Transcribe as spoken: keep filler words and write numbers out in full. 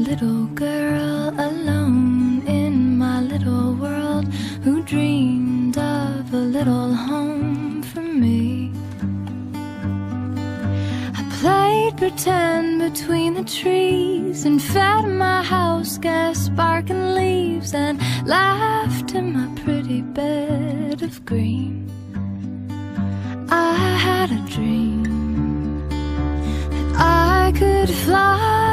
little girl alone in my little world, who dreamed of a little home for me. I played pretend between the trees and fed my house gas sparking leaves, and laughed in my pretty bed of green. I had a dream that I could fly